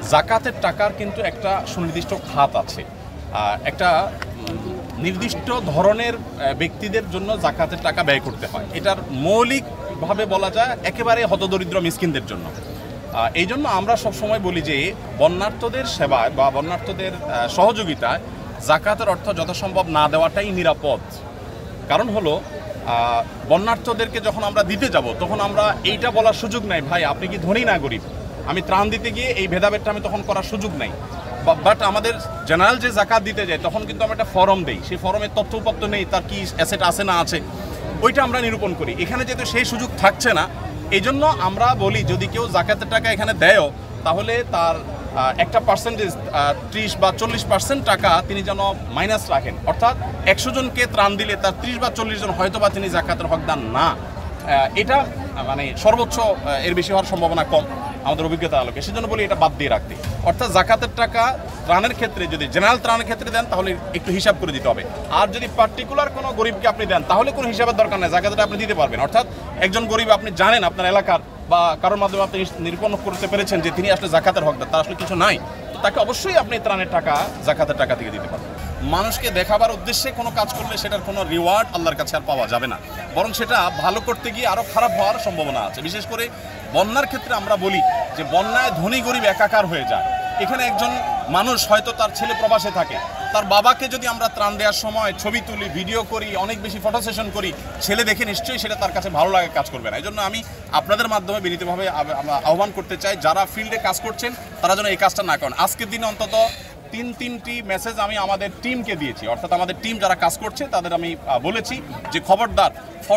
জাকাতের টাকার কিন্তু একটা সুনির্দিষ্ট খাত আছে, একটা নির্দিষ্ট ধরনের ব্যক্তিদের জন্য জাকাতের টাকা ব্যয় করতে হয়। এটার মৌলিকভাবে বলা যায় একেবারে হতদরিদ্র মিসকিনদের জন্য। এই জন্য আমরা সবসময় বলি যে বন্যার্থদের সেবায় বা বন্যার্থদের সহযোগিতায় জাকাতের অর্থ যথাসম্ভব না দেওয়াটাই নিরাপদ। কারণ হলো বন্যার্থদেরকে যখন আমরা দিতে যাব তখন আমরা এইটা বলার সুযোগ নাই, ভাই আপনি কি ধনী না গরিব, আমি ত্রাণ দিতে গিয়ে এই ভেদাভেদটা আমি তখন করার সুযোগ নাই। বাট আমাদের জেনারেল যে জাকাত দিতে যায় তখন কিন্তু আমরা একটা ফর্ম দেই, সেই ফর্মের তথ্য উপাত্ত নেই, তার কি অ্যাসেট আছে না আছে ওইটা আমরা নিরূপণ করি। এখানে যেহেতু সেই সুযোগ থাকছে না, এই জন্য আমরা বলি যদি কেউ জাকাতের টাকা এখানে দেয়ও তাহলে তার একটা পার্সেন্টেজ 30 বা 40% টাকা তিনি যেন মাইনাস রাখেন, অর্থাৎ 100 জনকে ত্রাণ দিলে তার 30 বা 40 জন হয়তো বা তিনি জাকাতের হকদার না। এটা মানে সর্বোচ্চ এর বেশি হওয়ার সম্ভাবনা কম আমাদের অভিজ্ঞতা আলোকে, সেজন্য বলি এটা বাদ দিয়ে রাখতে। অর্থাৎ জাকাতের টাকা ত্রাণের ক্ষেত্রে যদি জেনারেল ত্রাণের ক্ষেত্রে দেন তাহলে একটু হিসাব করে দিতে হবে, আর যদি পার্টিকুলার কোনো গরিবকে আপনি দেন তাহলে কোনো হিসাবের দরকার নেই, জাকাতটা আপনি দিতে পারবেন। অর্থাৎ একজন গরিব আপনি জানেন আপনার এলাকার বা কারোর মাধ্যমে আপনি নিরূপণ করতে পেরেছেন যে তিনি আসলে জাকাতের হকদার, তার আসলে কিছু নাই, তো তাকে অবশ্যই আপনি ত্রাণের টাকা জাকাতের টাকা থেকে দিতে পারবেন। মানুষকে দেখাবার উদ্দেশ্যে কোনো কাজ করলে সেটার কোনো রিওয়ার্ড আল্লাহর কাছে আর পাওয়া যাবে না, বরং সেটা ভালো করতে গিয়ে আরও খারাপ হওয়ার সম্ভাবনা আছে। বিশেষ করে বন্যার ক্ষেত্রে আমরা বলি যে বন্যায় ধনী গরিব একাকার হয়ে যায়। এখানে একজন মানুষ হয়তো তার ছেলে প্রবাসে থাকে, তার বাবাকে যদি আমরা ত্রাণ দেওয়ার সময় ছবি তুলি, ভিডিও করি, অনেক বেশি ফটো সেশন করি, ছেলে দেখে নিশ্চয়ই সেটা তার কাছে ভালো লাগে, কাজ করবে না। এই জন্য আমি আপনাদের মাধ্যমে বিনীতভাবে আহ্বান করতে চাই যারা ফিল্ডে কাজ করছেন তারা যেন এই কাজটা না করেন। আজকের দিনে অন্তত তিনটি মেসেজ আমি আমাদের টিমকে দিয়েছি, অর্থাৎ আমাদের টিম যারা কাজ করছে তাদের আমি বলেছি যে খবরদার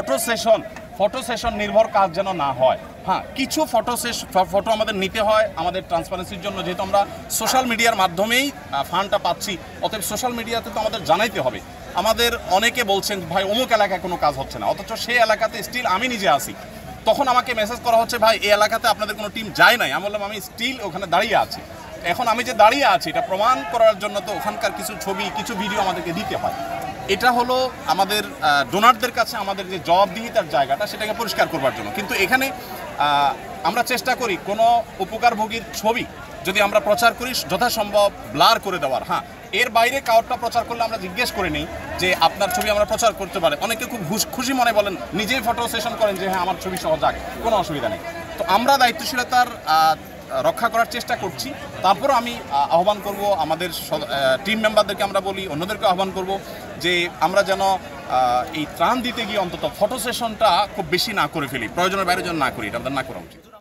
ফটো সেশন নির্ভর কাজ যেন না হয়। হ্যাঁ, কিছু ফটো আমাদের নিতে হয় আমাদের ট্রান্সপারেন্সির জন্য, যেহেতু আমরা সোশ্যাল মিডিয়ার মাধ্যমেই ফান্ডটা পাচ্ছি, অতএব সোশ্যাল মিডিয়াতে তো আমাদের জানাইতে হবে। আমাদের অনেকে বলছেন ভাই অমুক এলাকায় কোনো কাজ হচ্ছে না, অথচ সেই এলাকাতে স্টিল আমি নিজে আসি, তখন আমাকে মেসেজ করা হচ্ছে ভাই এই এলাকাতে আপনাদের কোনো টিম যায় নাই। আমি বললাম আমি স্টিল ওখানে দাঁড়িয়ে আছি, এখন আমি যে দাঁড়িয়ে আছি এটা প্রমাণ করার জন্য তো ওখানকার কিছু ছবি কিছু ভিডিও আমাদেরকে দিতে হয়। এটা হলো আমাদের ডোনারদের কাছে আমাদের যে জবাবদিহিতার জায়গাটা সেটাকে পরিষ্কার করবার জন্য। কিন্তু এখানে আমরা চেষ্টা করি কোনো উপকারভোগীর ছবি যদি আমরা প্রচার করি যথাসম্ভব ব্লার করে দেওয়ার। হ্যাঁ, এর বাইরে কাউরটা প্রচার করলে আমরা জিজ্ঞেস করে নিই যে আপনার ছবি আমরা প্রচার করতে পারে, অনেকে খুব খুশি মনে বলেন, নিজেই ফটো সেশন করেন যে হ্যাঁ আমার ছবি সহ যাক, কোনো অসুবিধা নেই। তো আমরা দায়িত্বশীলতার রক্ষা করার চেষ্টা করছি। তারপরও আমি আহ্বান করব আমাদের টিম মেম্বারদেরকে, আমরা বলি অন্যদেরকে আহ্বান করব যে আমরা যেন এই ত্রাণ দিতে গিয়ে অন্তত ফটো সেশনটা খুব বেশি না করে ফেলি, প্রয়োজনের বাইরে যেন না করি, এটা আমাদের না করা উচিত।